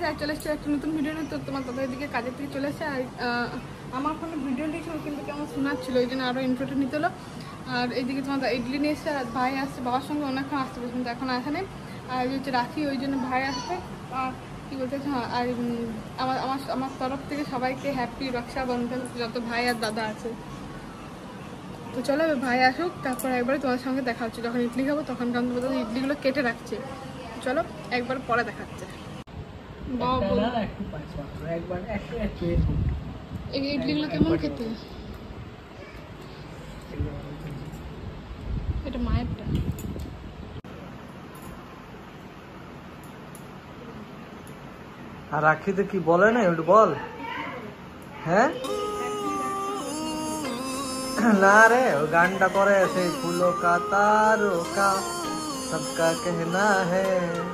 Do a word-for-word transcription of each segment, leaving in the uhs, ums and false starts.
চলে এসেছে একটা নতুন ভিডিও নিয়ে। তো তোমার দাদা এদিকে কাজের থেকে চলে এসেছে। আর আমার ফোনে ভিডিও নিয়েছিল কিন্তু কেমন শোনাচ্ছিল, ওই জন্য আরও ইন্ট্রোটা নিতে হলো। আর এইদিকে তোমার ইডলি নিয়ে এসছে, আর ভাই আসছে বাবার সঙ্গে, অনেকক্ষণ আসতে পারছে কিন্তু এখন আসে নেই। আর হচ্ছে রাখি, ওই জন্য ভাই আসছে। আর কী বলতে হ্যাঁ, আর আমার আমার আমার তরফ থেকে সবাইকে হ্যাপি রক্ষাবন্ধন, যত ভাই আর দাদা আছে। তো চলো ভাই আসুক, তারপর একবার তোমার সঙ্গে দেখা হচ্ছে। যখন ইডলি খাবো তখন কারণ তোমাদের ইডলিগুলো কেটে রাখছে। চলো একবার পরে দেখাচ্ছে। এই ইডলিগুলো কেমন খেতে? এটা মায়েরটা। আর রাখিতে কি বলে না, একটু বল। হ্যাঁ না রে, ও গানটা করে সেই ফুলো কা তারো কা সবকা कहना है,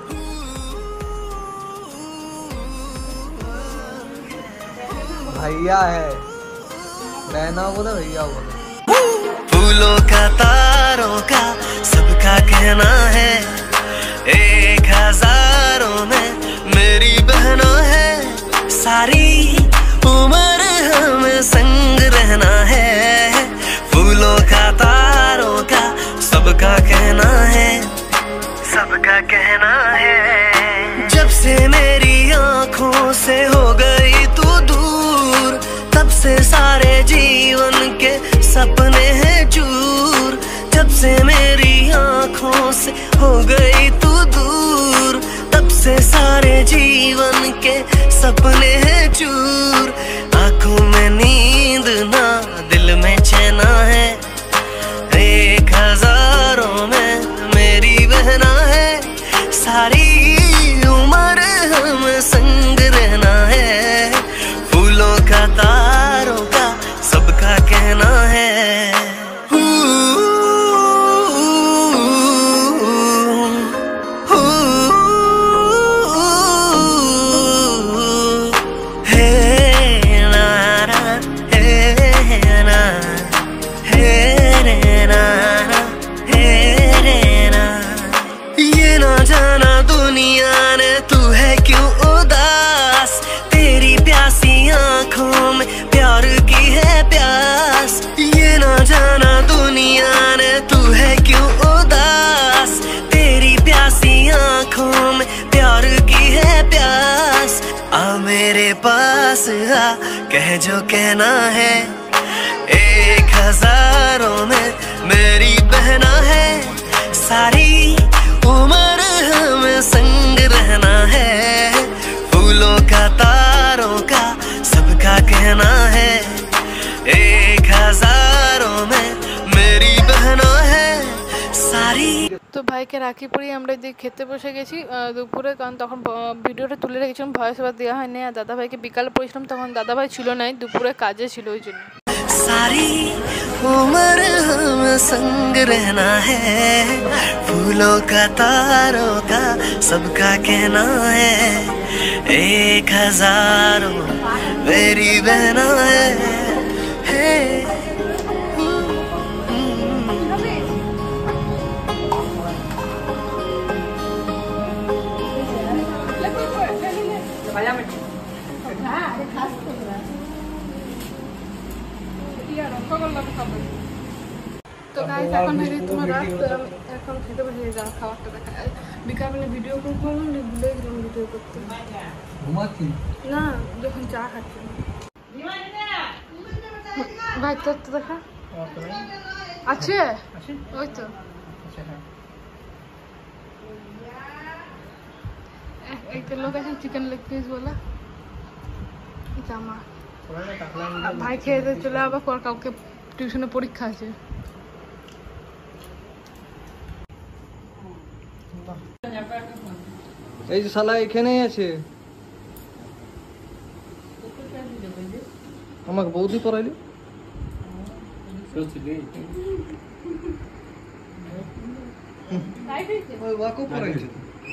भैया है रहना बोले भैया बोले। फूलों का तारों का सबका कहना है, एक हजारों में मेरी बहनों है, सारी उम्र हमें संग रहना है। फूलों का तारों का सबका कहना है, सबका कहना है। जब से मेरी आँखों से हो गई तू दूर, तब से सारे जीवन के सपने हैं चूर। जब से मेरी आँखों से हो गई तू दूर, तब से सारे जीवन के सपने हैं चूर। आँखों में नींद ना, दिल में चैना है, एक हजारों में मेरी बहना है, सारी उम्र हम संग रहना है। फूलों का तारों का सबका कहना है। मेरे पास आ, कह जो कहना है, एक हजारों में मेरी बहना है, सारी उम्र हमें संग रहना है। फूलों का तारों का सबका कहना है, एक हजारों में मेरी बहना है, सारी। তো ভাইকে রাখি পরিয়ে আমরা এদিকে খেতে বসে গেছি দুপুরে, কারণ তখন ভিডিওটা তুলে রেখেছিলাম, ভয়েস ওভার দেওয়া হয়নি। আর দাদা ভাইকে বিকালে পড়েছিলাম, তখন দাদা ভাই ছিল নাই, দুপুরে কাজে ছিল, ওই জন্য। सारी उम्र हम संग रहना है, फूलों का तारों का सबका कहना है, एक हजारों मेरी बहना है, है। তো গাইস এখন হেরি তোমার রাত, এখন খেতে বসে যা খাবারটা দেখা। বিকালবেলা ভিডিও কল করলাম, ভুলে গেলাম ভিডিও করতে। ঘুমাচ্ছি না, যখন চা খাচ্ছি। ভাই তোর তো দেখা আছে, ওই তো একটা লোক আছে চিকেন লেগ পিস বলে জামা। ভাই খেয়ে দিয়ে চলে আবার পর, কাউকে টিউশনে পরীক্ষা আছে। এই যে শালা এখানেই আছে, আমাকে বৌদি পড়াইলি। ওই ওয়াকও পড়াইছে।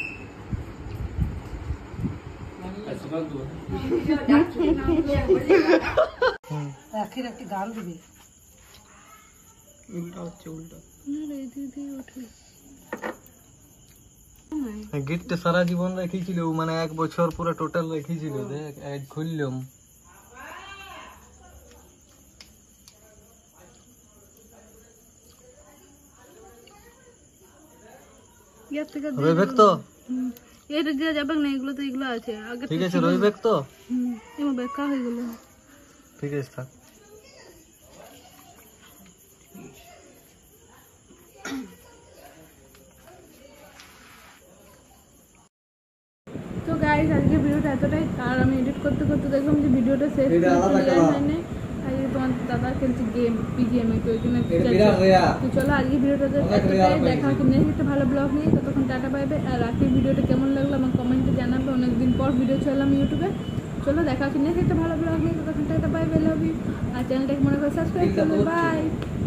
রাখির একটা গান দিবি, উল্টা হচ্ছে উল্টা। দিদি ওঠে গিটটা সারা জীবন রেখেছিল, মানে এক বছর পুরো টোটাল রেখেছিল। দেখ আজ খুললাম। ইয়ার থেকে রইবেক তো? হুম, এটা দেওয়া যাবে না, এগুলো তো এগুলো আছে আগে। ঠিক আছে, রইবেক তো? হুম, এমন বেকা হয়ে গেল। ঠিক আছে থাক। তো গাইস আজকে ভিডিওটা এতটাই, আর আমি এডিট করতে করতে দেখলাম যে ভিডিওটা শেষ হয়নি। আজকে তোমার দাদা খেলছে গেম বিজিএম, তো ওই জন্য তো চলো আজকে ভিডিওটা এতটাই। দেখা হচ্ছে নেক্সট একটা ভালো ব্লগ নিয়ে, ততক্ষণ টাটা পাইবে। আর রাতের ভিডিওটা কেমন লাগলো আমার কমেন্টে জানাবে, অনেকদিন পর ভিডিও ছাড়লাম ইউটিউবে। চলো দেখা হচ্ছে নেক্সট একটা ভালো ব্লগ নিয়ে, ততক্ষণ টাটা পাইবে, লাভ ইউ। আর চ্যানেলটাকে মনে করে সাবস্ক্রাইব করবে। বাই।